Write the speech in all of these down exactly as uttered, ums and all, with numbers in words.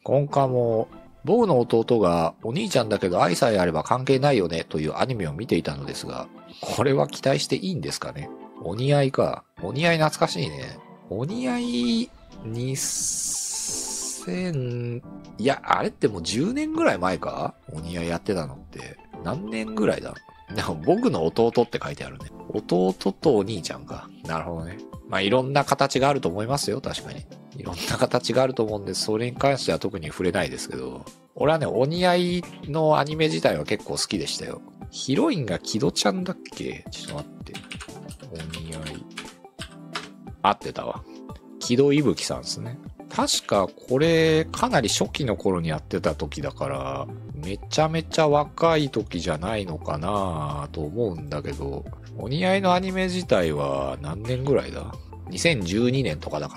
今回も、僕の弟がお兄ちゃんだけど愛さえあれば関係ないよねというアニメを見ていたのですが、これは期待していいんですかね。お似合いか。お似合い懐かしいね。お似合いにせん、いや、あれってもうじゅうねんぐらい前か？お似合いやってたのって。何年ぐらいだ？でも僕の弟って書いてあるね。弟とお兄ちゃんか。なるほどね。まあいろんな形があると思いますよ、確かに。いろんな形があると思うんで、それに関しては特に触れないですけど。俺はね、お似合いのアニメ自体は結構好きでしたよ。ヒロインがキドちゃんだっけ？ちょっと待って。お似合い。合ってたわ。木戸伊吹さんですね。確かこれかなり初期の頃にやってた時だから、めちゃめちゃ若い時じゃないのかなと思うんだけど、お似合いのアニメ自体は何年ぐらいだ？ にせんじゅうに 年とかだから、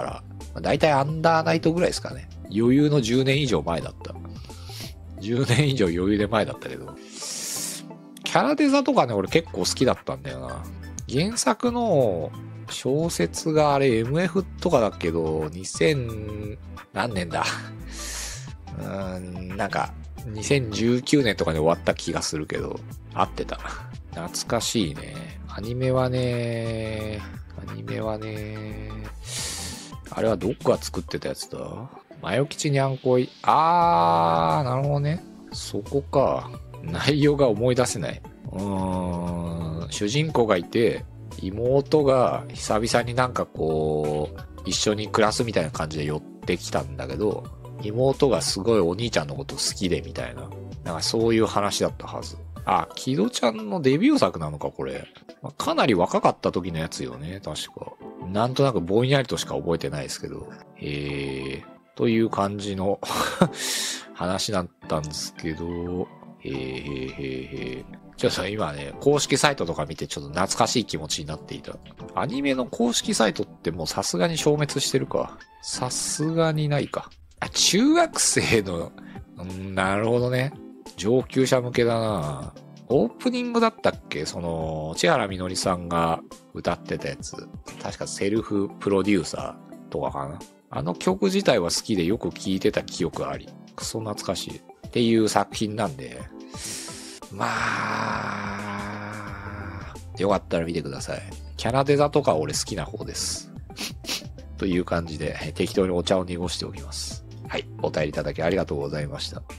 だいたいアンダーナイトぐらいですかね。余裕のじゅうねん以上前だった。じゅうねん以上余裕で前だったけど。キャラデザとかね、俺結構好きだったんだよな。原作の小説があれ エムエフ とかだけど、にせん何年だうーん、なんか、にせんじゅうきゅうねんとかに終わった気がするけど、合ってた。懐かしいね。アニメはね、アニメはね、あれはどこが作ってたやつだ？マヨ吉にゃんこい。あー、なるほどね。そこか。内容が思い出せない。うーん、主人公がいて、妹が久々になんかこう、一緒に暮らすみたいな感じで寄ってきたんだけど、妹がすごいお兄ちゃんのこと好きでみたいな。なんかそういう話だったはず。あ、キドちゃんのデビュー作なのかこれ。かなり若かった時のやつよね、確か。なんとなくぼんやりとしか覚えてないですけど。へー。という感じの話だったんですけど、へーへーへーへー。ちょっと今ね、公式サイトとか見てちょっと懐かしい気持ちになっていた。アニメの公式サイトってもうさすがに消滅してるか。さすがにないか。あ、中学生の、んなるほどね。上級者向けだな。オープニングだったっけ？その、千原みのりさんが歌ってたやつ。確かセルフプロデューサーとかかな。あの曲自体は好きでよく聴いてた記憶あり。クソ懐かしい。っていう作品なんで、まあ、よかったら見てください。キャラデザとか俺好きな方です。という感じで、適当にお茶を濁しておきます。はい。お便りいただきありがとうございました。